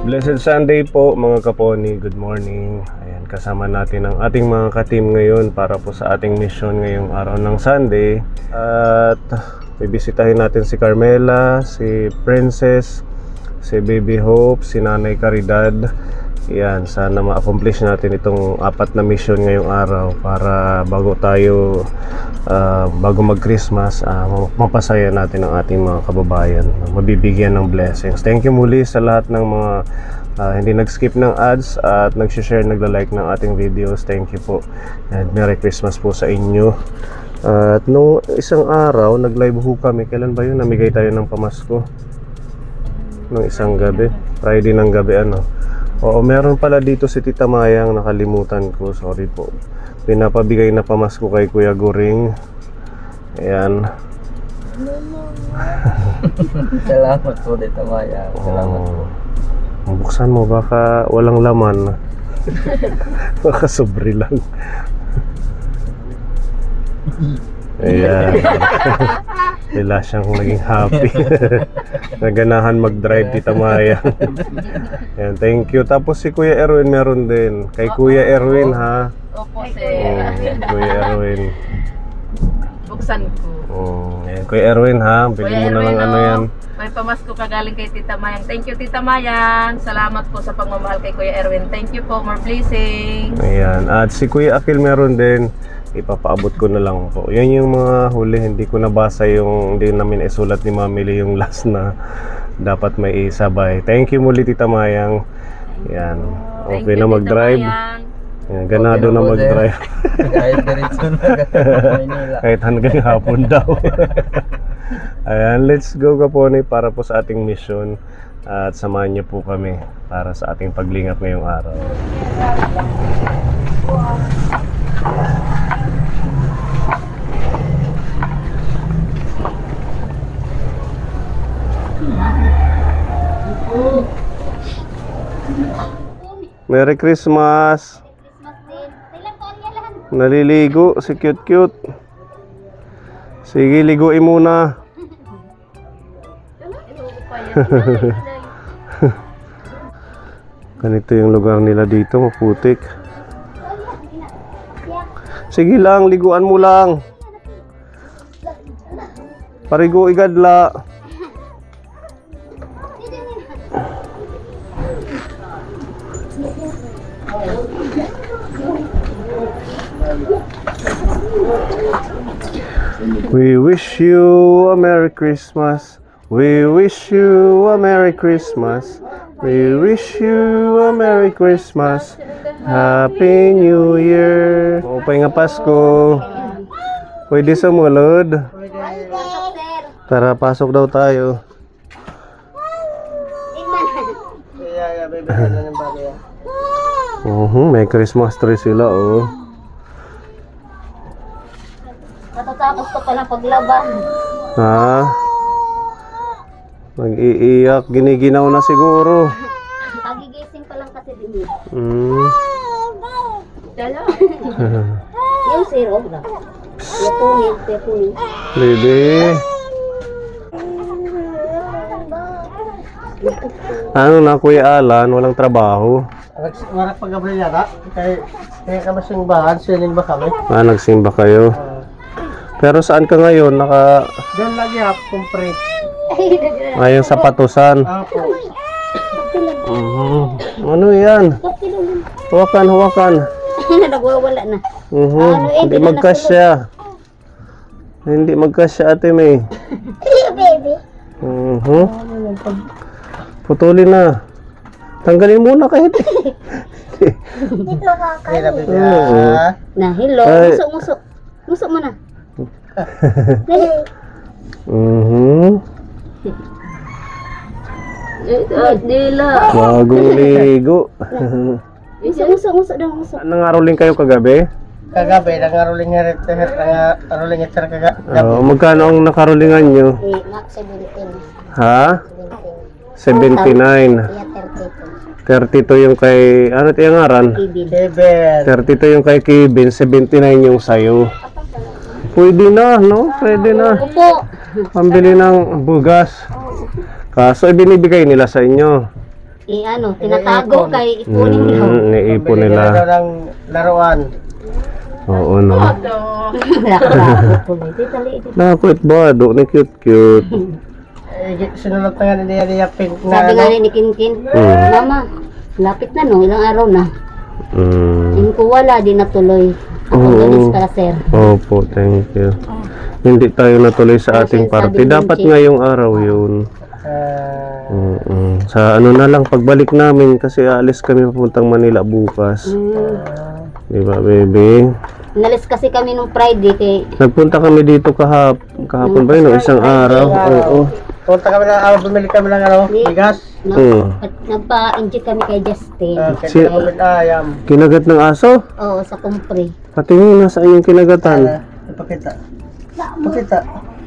Blessed Sunday po mga kaponi, good morning. Ayan, kasama natin ang ating mga ka-team ngayon para po sa ating mission ngayong araw ng Sunday. At bibisitahin natin si Carmela, si Princess, si Baby Hope, si Nanay Caridad. Ayan, sana ma-accomplish natin itong 4 na mission ngayong araw para bago tayo bago mag-Christmas, mapasaya natin ang ating mga kababayan, mabibigyan ng blessings. Thank you muli sa lahat ng mga hindi nag-skip ng ads at nag-share, nagla-like ng ating videos. Thank you po and Merry Christmas po sa inyo. At nung isang araw nag-live ho kami, kailan ba yun? Namigay tayo ng pamasko nung isang gabi, Friday ng gabi ano. Oo, meron pala dito si Tita Mayang, nakalimutan ko, sorry po. Pinapabigay na pamasko kay Kuya Goring. Ayan. Salamat po, Tita Mayang. Salamat po. Buksan mo, baka walang laman. Baka sobre lang. Ayan. Wala siyang naging happy. Naganahan mag-drive, Tita Mayang. Ayan, thank you. Tapos si Kuya Erwin meron din. Kay Kuya Erwin ha. Opo, sir. Kuya Erwin. Buksan ko. Ayan, Kuya Erwin ha. Bilhin mo na lang ano yan. May pamasko ka galing kay Tita Mayang. Thank you, Tita Mayang. Salamat po sa pagmamahal kay Kuya Erwin. Thank you po. More blessings. Ayan. At si Kuya Akil meron din. Ipapaabot ko na lang po. Yan yung mga huli. Hindi ko nabasa yung hindi namin isulat ni Mami Lee yung last na dapat may isabay. Thank you muli, Tita Mayang. Yan. Okay na mag-drive. Ganado na mag-drive. Kahit diretso na Maynila. Kahit hanggang hapon daw. Ayan, let's go kaponi para po sa ating mission. At samahan niyo po kami para sa ating paglingap ngayong araw. Merry Christmas. Naliligo si cute. Sige, liguin muna. Ganito yung lugar nila dito, maputik. Sige lang, liguan mo lang. Parigo igadla. We wish you a Merry Christmas. We wish you a Merry Christmas. We wish you a Merry Christmas. Happy New Year. Okay nga Pasko. Pwede sumulod. Tara, pasok daw tayo. May Christmas tree sila oh. Natatapos ko palang paglaban. Ha? Mag-iiyak, giniginaw na siguro. Pagigising pa lang kasi din. Dala. Yung zero na. Yapunin. Baby. Ano na Kuya Alan, walang trabaho. Warak pag-abri yata. Kaya ka ba simbahan? Siling ba kami? Nagsimba kayo. Pero saan ka ngayon? Doon lagi ha, kumpre. Ngayon sa Patusan. Apo. Ano yan? Hawakan. Nagwawala na. Hindi magkasya. Hindi magkasya Ate May. Baby. Putulin na. Tanggalin muna kahit. Dito ka kayo. Na, hello. Musok. Musok mo na. Dila. Bagong ligo. Musok daw. Nangaroling kayo kagabi? Kagabi, nangaruling nga rin. Nangaruling nga kagabi. Magkano ang nakarolingan nyo? Max 17. Ha? 79. 79. 32 yung kay, ano ito yung ngaran? Kevin. 32 yung kay Kevin, 79 yung sayo. Pwede na, no? Pwede na. Opo. Pambili ng bugas. Kaso ibinibigay nila sa inyo. tinatago kay ipunin daw. Niipon Pambili nila. daw ng laruan. Oo, no. Tita, Nakuit ba? Do ni cute. Sinulat na nga niya pink na sabi nga ano. ni Kinkin, Mama, lapit na no, ilang araw na. Yung ko wala, di natuloy. Ako galis para sir. Opo, thank you. Hindi tayo natuloy sa ating party. Dapat ngayong araw yun. Sa ano na lang, pagbalik namin kasi aalis kami papuntang Manila bukas. Di ba, baby? Nalis kasi kami nung Friday kay Nagpunta kami dito kahapon ba yun? Isang araw. Oo. Punta kami ng bumili kami ng ano, bigas. nagpa-inject kami kay Justin. Si- Ayam. Kinagat ng aso? Oo, sa kumpre. Patingin na sa inyong kinagatan. Ipakita. Ipakita.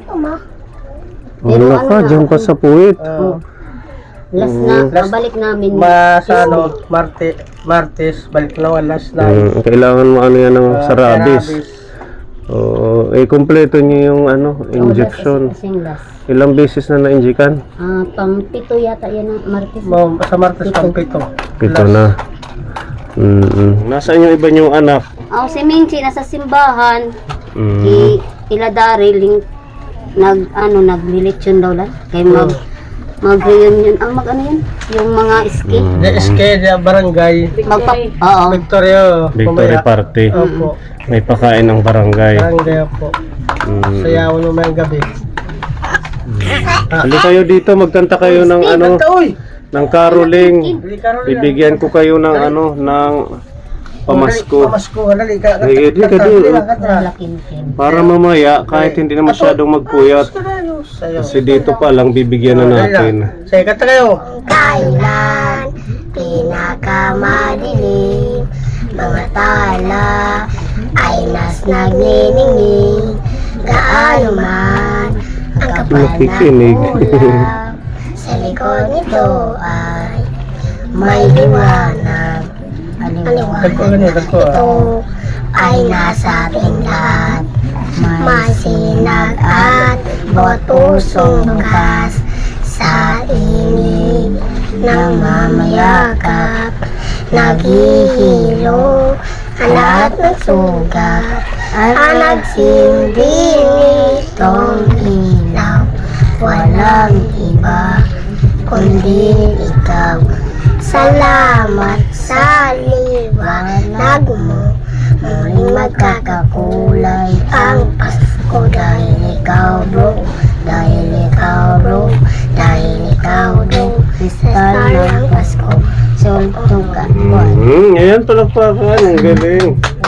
Wala ka, dyan ka sa puwit. Last na, pabalik namin. Sa ano, Martes, balik na last na. Kailangan mo ano yan ng sarabis. Oo, kumpleto niyo yung ano, injection. Kasing last. Ilang beses na na-injikan? Pang-pito yata yan ang Martes. Sa Martes, pang-pito. Pito na. Nasaan yung iba niyong anak? Si Minchi nasa simbahan. Ila Daryl naglilitsyon daw lang. Kay mag-reunion. Ano yun? Yung mga ski. Di barangay. Oo. Victory party. Opo. May pakain ng barangay. Barangay po. Sayawan mo may gabi. Hali kayo dito, magkanta kayo ng ano, ng caroling. Bibigyan ko kayo ng ano, ng pamasko. Pamasko, halali ka. Di ka doon. Para mamaya, kahit hindi na masyadong magpuyat. Kasi dito pa lang, bibigyan na natin. Sige, kanta kayo. Kailan pinakamadilim, mga tala ay nas nagniningning, gaano man ang kapal Nakikinig. na ulam, sa likod nito ay may liwanag. Ito ay nasa ating lahat, may sinag at bawat pusong bukas sa inig ng mamayakap, naghihilo ang lahat ng sugat, ang nagsilbing itong ilaw, walang iba kundi ikaw. Salamat sa liwanag mo, muling magkakakulay ang Pasko dahil ikaw bro, dahil ikaw bro, dahil ikaw bro, kristal ng Pasko, sultong kakuan. Ayan, palakpakan. Ang galing.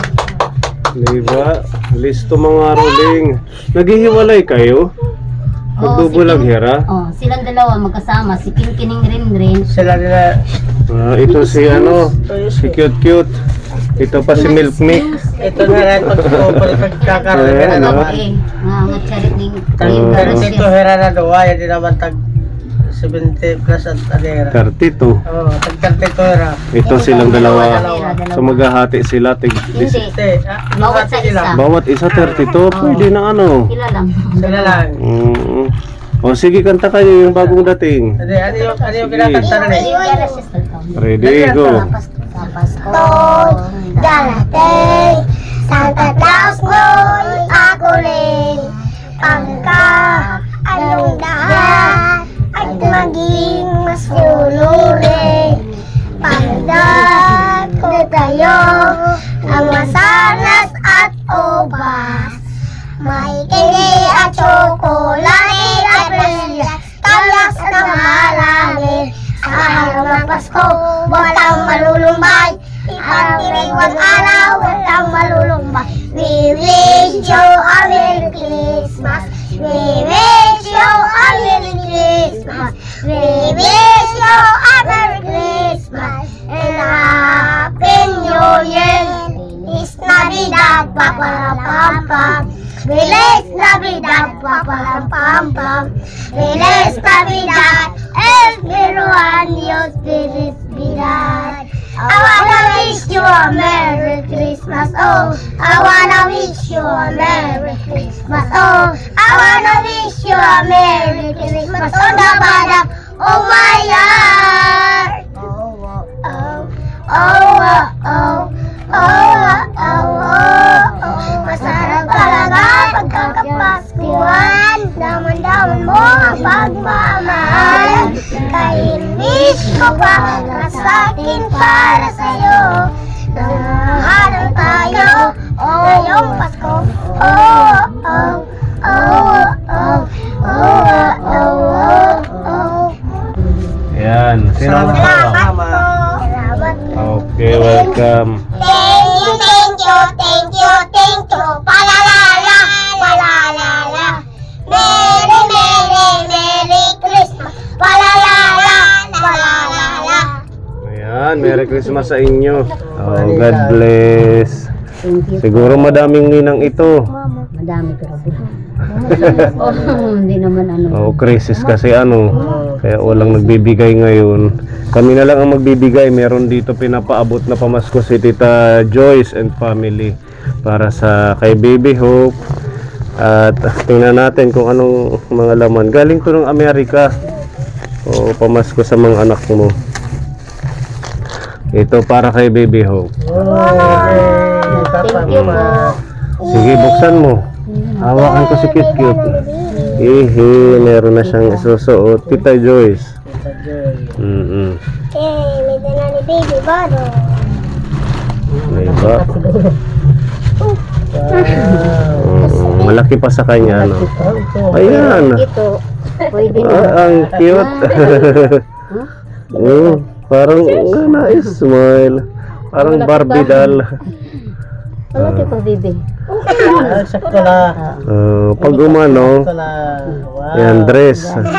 Diba? Listo mga rolling. Naghihiwalay kayo? Magbubulag hira? Silang dalawa magkasama, si Kinkining Rinrin. Sila nila. Ito si ano, si cute. Ito pa si Milk Mix. Ito na ito ko pagkakaroon na naman. Mga charity. Ito hera na doa, hindi naman tag 70 plus at adera. 32. Tag 32 hera. Ito silang dalawa. So maghahati sila. Hindi. Bawat sila. Bawat isa 32. Pwede na ano. Sila lang. Sila lang. O sige, kanta kayo yung bagong dating. Ano yung kinakanta na rin? Ready, go. Sa Pasko, darating, Santa Claus mo'y ako rin. Pagka anong daan at maging masunurin. Pagdat ko tayo ang masanas at obas. May kini at chocolate at presya, talas na malangit. Sa araw ng Pasko, walang malulumbay. Ipagdiriwang araw, walang malulumbay. We wish you a Merry Christmas. We wish you a Merry Christmas. We wish you a Merry Christmas and a Happy New Year. Feliz Navidad, paparapampam. Feliz Navidad, paparapampam. Feliz Navidad, everyone, Dios felicidad. I wanna wish you a Merry Christmas, oh. I wanna wish you a Merry Christmas, oh. I wanna wish you a Merry Christmas, oh, Nabada, oh my heart. Masarap talaga pagkakapaskuhan. Daman-daman mo ang pagmamahal. Kainis ko para sa akin, para sa'yo. Nangahalan tayo ngayong Pasko. Yan. Sino ang Salamat. Salamat po. Okay, welcome. Thank you. Palalala, palalala. Merry Christmas. Palalala, palalala. Ayan, Merry Christmas sa inyo. Oh, God bless. Thank you. Siguro madaming ninang ito. Madami pero hindi naman ano. Oh, crisis kasi ano. Kaya walang nagbibigay ngayon. Kami na lang ang magbibigay. Meron dito pinapaabot na pamasko si Tita Joyce and family para sa kay Baby Hope. At tingnan natin kung anong mga laman. Galing to ng Amerika. O pamasko sa mga anak mo. Ito para kay Baby Hope. Thank you po. Sige, buksan mo. Hawakan ko si Cute. Meron na siyang isusuot. Tita Joyce. May dala ni Baby Bado. May ba? Malaki pa sa kanya, no? Ayan. Ito, pwede na. Ang cute. Parang na-smile. Parang Barbie doll. Malaki pa, baby. Sakto na. Pag umano, Sakto na. Wow. yan, dress.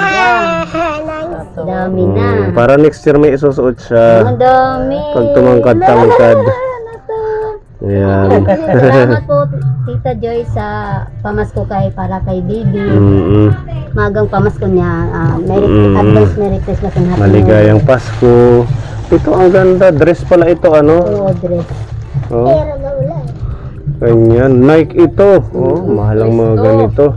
Dami na. Para next year may isusuot siya. Ang dami. Pag tumangkad-tangkad. Yan. Salamat po, Tita Joy, sa pamasko para kay baby. Magang pamasko niya. Merry Christmas and Happy New Year. Maligayang Pasko. Ito ang ganda. Dress pala ito, ano? Oo, dress. Oh. Ganyan. Nike ito. Oh, mahal ang mga ganito.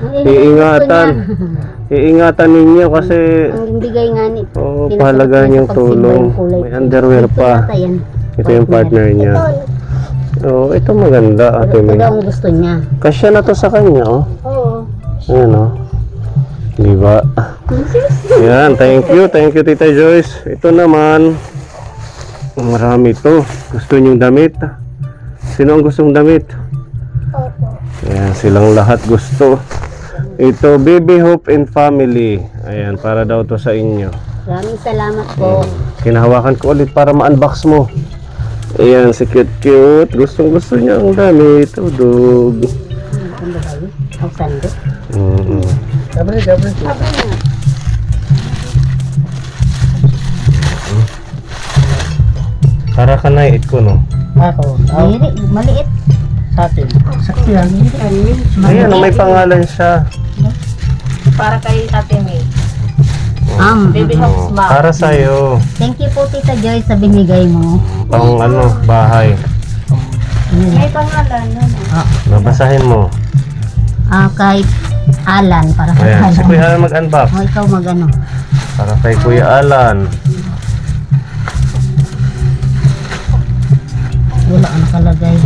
Iingatan ninyo kasi Ang bigay nga ni. pahalaga niyang tulong. May underwear pa. Ito yung partner niya. Oh, ito maganda, Ate Ito May. daw ang gusto niya. Kasya na to sa kanya, oh. Oo. Ayan, oh. Di ba? Yan, thank you, Tita Joyce. Ito naman, marami to. Gusto niyong damit? Sino ang gustong damit? Ayan, silang lahat gusto. Ito, Baby Hope and Family. Ayan, para daw to sa inyo. Maraming salamat po. Kinahawakan ko ulit para ma-unbox mo. Ayan, si Cute. Gustong-gusto niya ang damit. Udog. Ang babae. Ang sando. Gabriel. Para ka na ko, no? Ako. Maliit. Sa atin. Sakto yan. Ayan, may pangalan siya. Para kay Ate May. Baby Oh, Hope's mom. para sa'yo. Thank you po, Tita Joy, sa binigay mo. Pang bahay. May pangalan. Babasahin mo. Kay Alan, para kay Ayan, si Alan. Kuya Alan mag-unbox. Ikaw mag-ano. Para kay Kuya Alan. Wala ang nakalagay.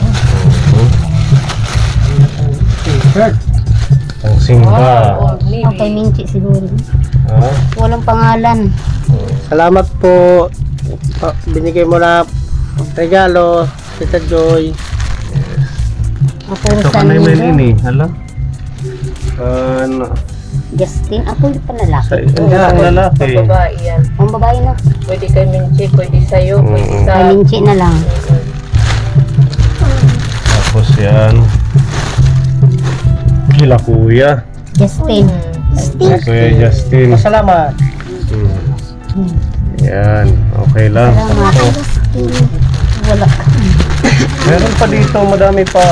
T-shirt. Ang simba. Kay Minchi siguro. Ha? Walang pangalan. Salamat po. Binigay mo na regalo, Tita Joy. Puro Ito ka na yung sanilo. ini. Hala? Ano? Justin, ako yung Sa panlalaki. isang lalaki. Babae yan. Ang babae na. Pwede kay Minchi, pwede sa'yo, pwede sa... Kay Minchi na lang. Tapos yan. Kila Kuya. Justin. Kuya Justin. Salamat. Yan. Okay lang. Salamat. Wala. Meron pa dito. Madami pa.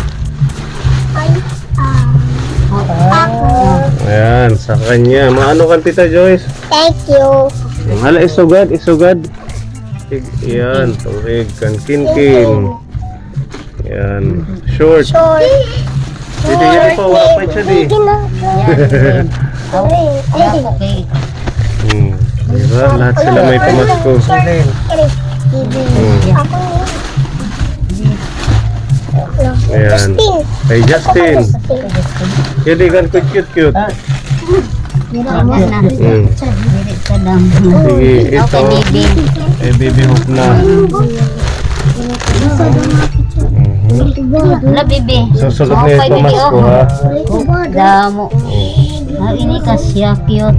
Ayan. Sa kanya. Maano kan Tita Joyce? Thank you. Hala, isugad. Yan. Tuwig. Kinkin. Yan. Short. Dito yan pa. Wala pa siya di. Okay. Diba? Lahat sila may pamasko. Ako Ayan. Kay Justin. Jadi kan cute. Mira mo na. Hmm. Dili ka dam. Sige, ito. Okay, baby. Eh, baby hope na. Wala, baby. Susunod na Okay, ito, baby, Masko, oh. ha? Damo. Ini ka siya, cute.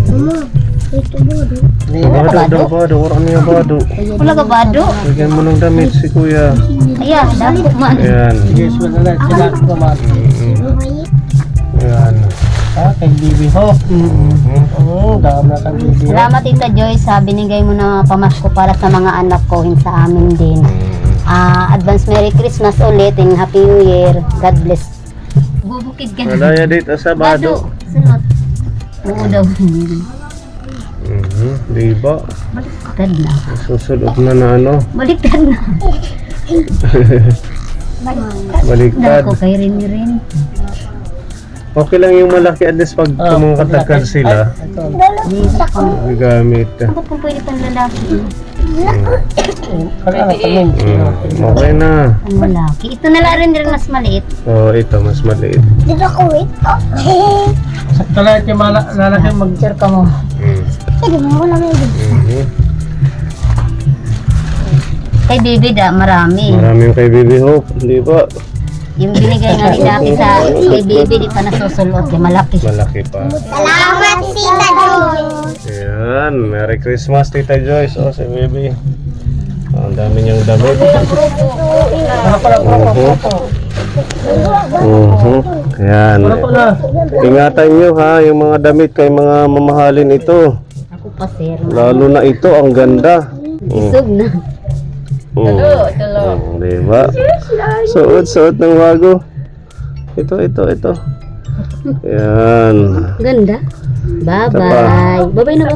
Bado. Orang niya bado. Wala ka bado? Bigyan mo ng damit si kuya. Ayan, damo man. Ayan. Yes, wala na. Sila naman. Ayan. Kay Bibi Ho. Dami na kang Bibi Ho. Salamat, Tita Joy, sa binigay mo na pamasko para sa mga anak ko, sa amin din. Advance Merry Christmas ulit and Happy New Year. God bless. Bubukid ka na. Malaya dito sa bado. Sunod. Oo daw. Diba? Baliktad na. Susunod na ano. Baliktad na. Baliktad. Dako kay rin. Okay lang yung malaki at least pag kumakatagkad sila. Gamit. Bakit kung pwede pang lalaki? Okay na. Ang malaki. Ito na lang rin mas maliit. Oh, ito mas maliit. Dito ko wait. Sakto lang yung lalaki Share ka mo. Sige mo lang yun. Kay baby marami. Maraming kay Baby Hope, di ba? Yung binigay nga ni dati sa kay baby, di pa nasusulot. Yung malaki. Malaki pa. Salamat, Tita Joy. Ayan, Merry Christmas Tita Joyce. Oh, si Baby. Ang dami niyang damit. Ayan. Ingatan niyo ha, yung mga damit kay mga mamahalin ito. Ako pa, sir. Lalo na ito, ang ganda. Isog na. Diba? Suot ng bago. Ito. Ayan. Ganda. Bye-bye. Bye-bye na.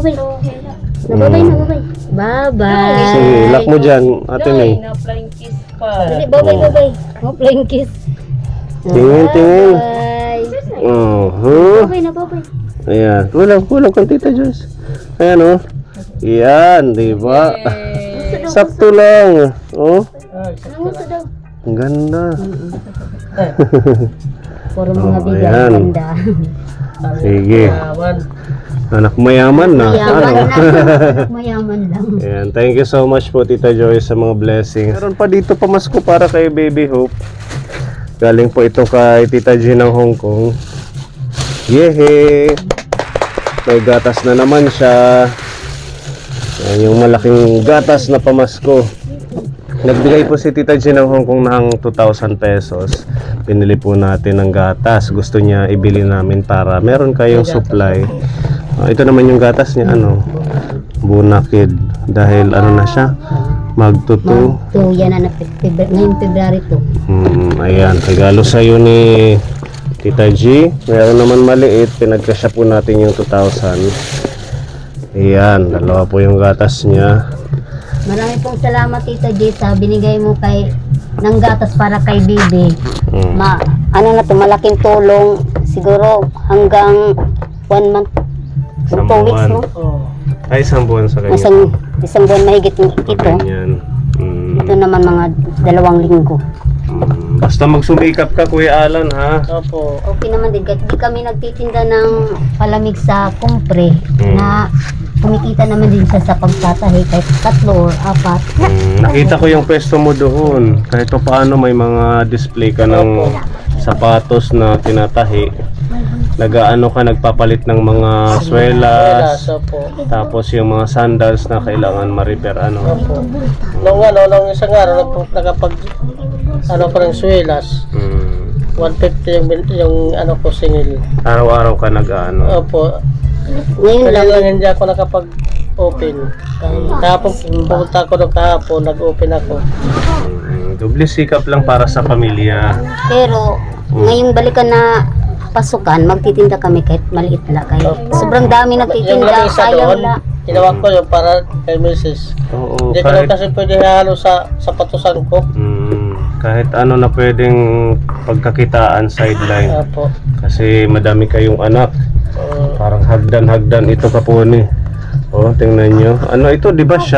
Bye-bye. Sige, lock mo dyan, Ate May. Na-flying kiss pa. Bye-bye. Flying kiss. Tingin. Bye. Bye-bye na. Ayan. Kulang kang Tita Joyce. Ayan o. Ayan, diba? Sakto lang. Oh. Ang ganda. Puro mga bigay. Ayan. Ganda. Sige. Anak mayaman na. Mayaman lang. Ayan. Thank you so much po Tita Joy sa mga blessings. Meron pa dito pamasko para kay Baby Hope. Galing po ito kay Tita G ng Hong Kong. Yehe! May gatas na naman siya. Ayan, yung malaking gatas na pamasko. Nagbigay po si Tita G ng Hong Kong ng 2,000 pesos. Pinili po natin ng gatas. Gusto niya ibili namin para meron kayong supply. Ito naman yung gatas niya, Bunakid. Dahil na siya, magtutu. Yan na ngayong February 2. Ayan, regalo sa'yo ni Tita G. Meron naman maliit, pinagkasya po natin yung 2,000. Ayan, dalawa po yung gatas niya. Marami pong salamat Tita G sa binigay mo ng gatas para kay Bibi. Malaking tulong. Siguro hanggang 1 month. 2 weeks, no? Ay, isang buwan sa kanya. Isang buwan mahigit ito. Ganyan. Ito naman mga 2 linggo. Basta magsumikap ka, Kuya Alan, ha? Opo. Okay naman din. Kahit di kami nagtitinda ng palamig sa kumpre na kumikita naman din siya sa pagtatahi kahit 3 or 4. Nakita ko yung pwesto mo doon. Kahit pa paano may mga display ka ng sapatos na tinatahi. Nagpapalit ng mga swelas. Tapos yung mga sandals na kailangan ma-repair, Nung isang araw, nagkapag ko ng swelas. 150 yung ko singil. Araw-araw ka Opo. Ngayon Kaya lang, lang hindi ako nakapag-open. Kahapon, pumunta ako doon kahapon, nag-open ako. Doble sikap lang para sa pamilya. pero ngayong balikan na pasukan, magtitinda kami kahit maliit na kayo. Sobrang dami Yung nagtitinda, lang isa ayaw doon, na. ginawa ko yun para kay Mrs. Oo, Hindi ko lang kasi pwede halo sa sapatusan ko. kahit na pwedeng pagkakitaan sideline. Opo. Kasi madami kayong anak. Parang hagdan ito Kaponi. Oh, tingnan nyo. Ito, di ba Siyam?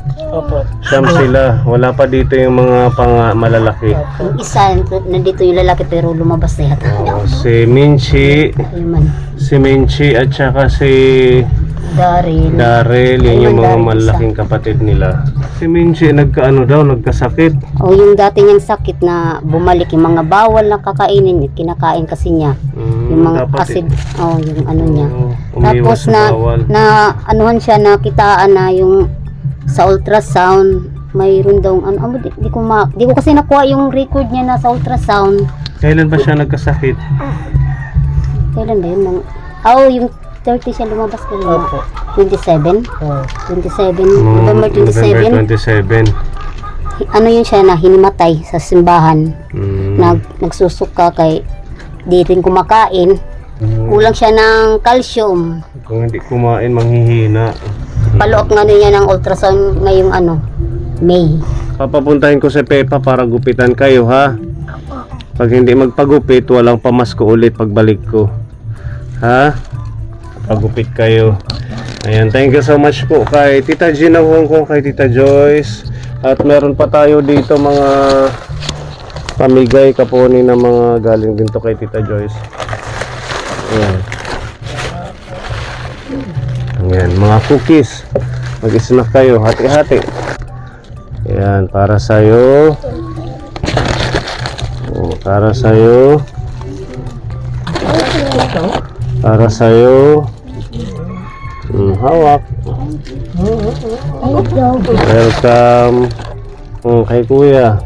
Opo. Siyam sila. Wala pa dito yung mga malalaki. Yung isa, nandito yung lalaki pero lumabas na yata. Si Minchi, Ayun man. si Minchi at saka si Daryl. Daryl, yun yung mga Daryl, malaking kapatid nila. Si Minchi nagkasakit. O yung dati niyang sakit na bumalik, yung mga bawal na kakainin, kinakain kasi niya. Yung mga dapat acid, yung ano niya. umiwas Tapos sa bawal. na anuhan siya, nakitaan na yung sa ultrasound, mayroon daw, di ko kasi nakuha yung record niya na sa ultrasound. Kailan ba siya nagkasakit? Kailan ba yun? Yung 30 siya lumabas ko na. Opo. 27? Oh. 27, November 27. November 27. Ano yun siya na hinimatay sa simbahan. Mm. Nagsusuka kay di rin kumakain. Kulang siya ng calcium. Kung hindi kumain, manghihina. Paluok nga niya ng ultrasound ngayong May. Papapuntahin ko si Pepa para gupitan kayo, ha? Pag hindi magpagupit, walang pamasko ulit pagbalik ko. Ha? Pagupit kayo. Ayan, thank you so much po kay Tita Gina Hong Kong, kay Tita Joyce. At meron pa tayo dito mga pamigay kaponi na mga galing din to kay Tita Joyce. Ayan. Ayan, mga cookies. Mag-snack kayo, hati-hati. Ayan, para sa'yo. Para sa'yo. Para sa'yo. Hawak. Welcome. Kay Kuya.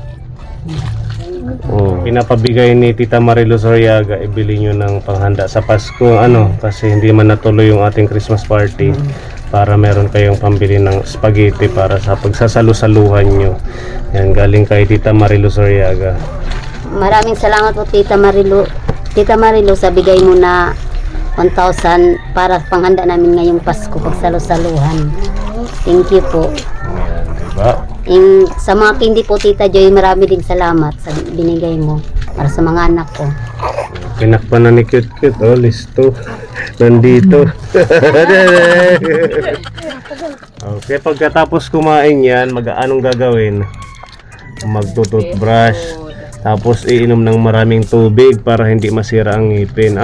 Pinapabigay ni Tita Marilu Soriaga, ibili nyo ng panghanda sa Pasko. Kasi hindi man natuloy yung ating Christmas party. Para meron kayong pambili ng spaghetti para sa pagsasalu-saluhan nyo. Yan, galing kay Tita Marilu Soriaga. Maraming salamat po Tita Marilu. Tita Marilu, sa bigay mo na 1,000 para panghanda namin ngayong Pasko, pagsalu-saluhan. Thank you po. Ayan, diba? Sa mga kindi po Tita Joy, marami din salamat sa binigay mo para sa mga anak ko. Pinakpan na ni Cute, listo. Nandito. Okay, pagkatapos kumain yan, anong gagawin? Magtututbrush. Tapos iinom ng maraming tubig para hindi masira ang ngipin.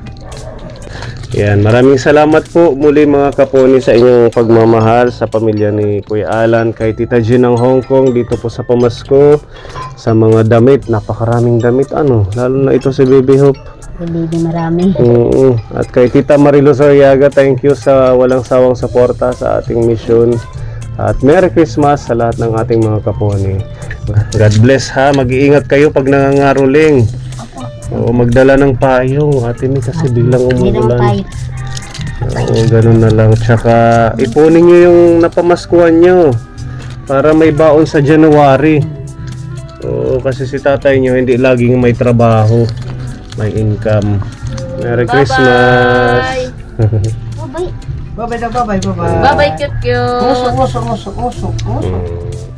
Yan, maraming salamat po muli mga kaponi sa inyong pagmamahal sa pamilya ni Kuya Alan, kay Tita Jean ng Hong Kong dito po sa pamasko, sa mga damit, napakaraming damit lalo na ito si Baby Hope. Baby, marami. At kay Tita Marilu Soriaga, thank you sa walang sawang suporta sa ating mission. At Merry Christmas sa lahat ng ating mga kaponi. God bless, ha, mag-iingat kayo pag nangangaroling. Magdala ng payong, Ate Mi, kasi biglang umuulan. Ganun na lang. Tsaka ipunin nyo yung napamaskuhan nyo para may baon sa January. Kasi si tatay nyo hindi laging may trabaho, may income. Merry Christmas. Bye-bye. Bye-bye, cute. Musok.